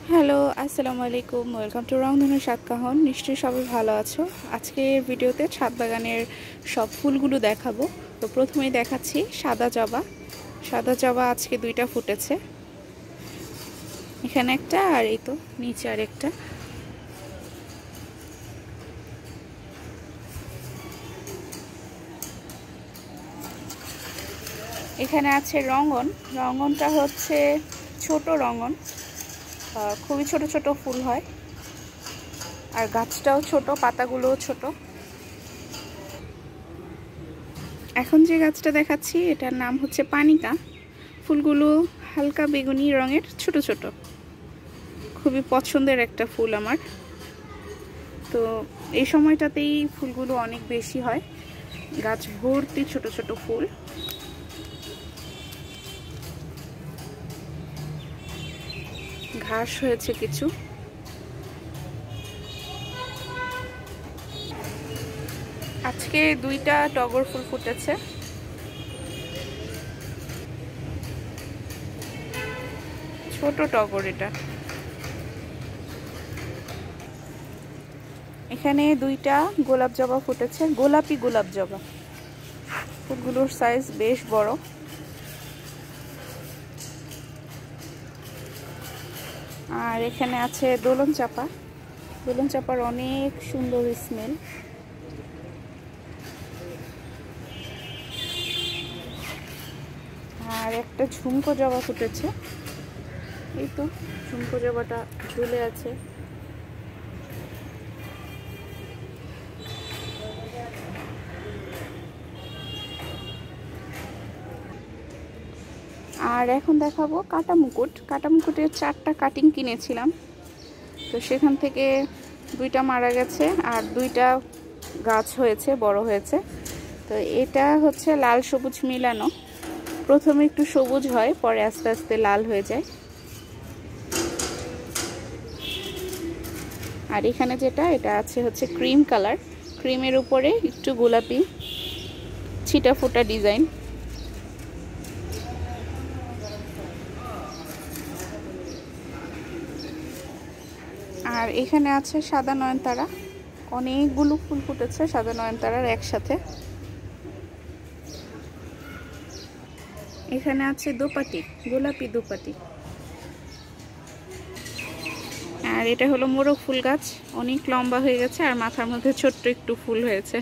Hello, আসসালামু আলাইকুম। Welcome to রংধনু সাতকাহন। নিশ্চয়ই সবাই ভালো আছো। আজকের ভিডিওতে ছাদ বাগানের সব ফুলগুলো দেখাবো। তো প্রথমেই দেখাচ্ছি সাদা জবা। সাদা জবা আজকে 2টা ফুটেছে, এখানে একটা আর এই তো নিচে আর একটা। এখানে আছে রঙন। রঙনটা হচ্ছে ছোট রঙন, খুবই ছোট ছোট ফুল হয় আর গাছটাও ছোট, পাতাগুলোও ছোট। এখন যে গাছটা দেখাচ্ছি এটার নাম হচ্ছে পানিকা। ফুলগুলো হালকা বেগুনি রঙের, ছোট ছোট, খুবই পছন্দের একটা ফুল আমার। তো এই সময়টাতেই ফুলগুলো অনেক বেশি হয়, গাছ ভর্তি ছোট ছোট ফুল। ঘাস হয়েছে কিছু। আজকে 2টা টগর ফুল ফুটেছে। ছোট টগর এটা। এখানে 2টা গোলাপ জবা ফুটেছে, গোলাপি গোলাপ জবা। ফুলগুলোর সাইজ বেশ বড়। আর এখানে আছে দোলন চাপা। দোলন চাপার অনেক সুন্দর স্মেল। আর একটা ঝুমকো জবা ফুটেছে, এই তো ঝুমকো জবাটা ঝুলে আছে। আর এখন দেখাবো কাটা মুকুট। কাটা মুকুটের 4টা কাটিং কিনেছিলাম, তো সেখান থেকে 2টা মারা গেছে আর 2টা গাছ হয়েছে, বড় হয়েছে। তো এটা হচ্ছে লাল সবুজ মিলানো। প্রথমে একটু সবুজ হয়, পরে আস্তে আস্তে লাল হয়ে যায়। আর এখানে যেটা এটা আছে হচ্ছে ক্রিম কালার। ক্রিমের উপরে একটু গোলাপি ছিটা ফোটা ডিজাইন। আর এখানে আছে সাদা নয়নতারা। অনেকগুলো ফুল ফুটেছে সাদা নয়নতারার একসাথে। এখানে আছে দোপাটি, গোলাপি দোপাটি। আর এটা হলো মোরগ ফুল গাছ, অনেক লম্বা হয়ে গেছে আর মাথার মধ্যে ছোট্ট একটু ফুল হয়েছে।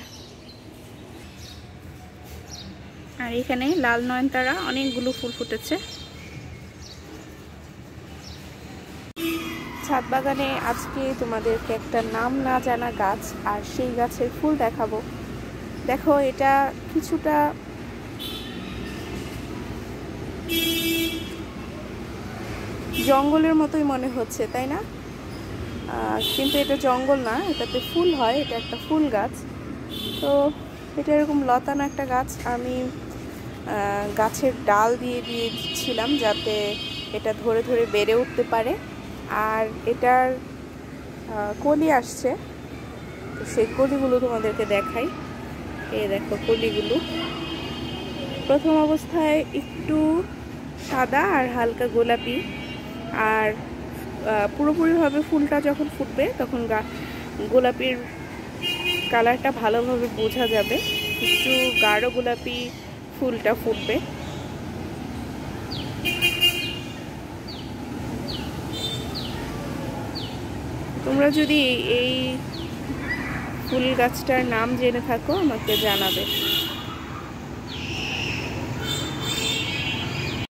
আর এখানে লাল নয়নতারা, অনেকগুলো ফুল ফুটেছে। ছাদ বাগানে আজকে তোমাদেরকে একটা নাম না জানা গাছ আর সেই গাছের ফুল দেখাবো। দেখো, এটা কিছুটা জঙ্গলের মতোই মনে হচ্ছে, তাই না? কিন্তু এটা জঙ্গল না, এটাতে ফুল হয়, এটা একটা ফুল গাছ। তো এটা এরকম লতানো একটা গাছ। আমি গাছের ডাল দিয়ে দিয়েছিলাম যাতে এটা ধরে ধরে বেড়ে উঠতে পারে। আর এটার কলি আসছে, তো সেই কলিগুলো তোমাদেরকে দেখাই। এই দেখো কলিগুলো। প্রথম অবস্থায় একটু সাদা আর হালকা গোলাপি, আর পুরোপুরিভাবে ফুলটা যখন ফুটবে তখন গোলাপির কালারটা ভালোভাবে বোঝা যাবে। একটু গাঢ় গোলাপি ফুলটা ফুটবে। তোমরা যদি এই ফুল গাছটার নাম জেনে থাকো আমাকে জানাবে।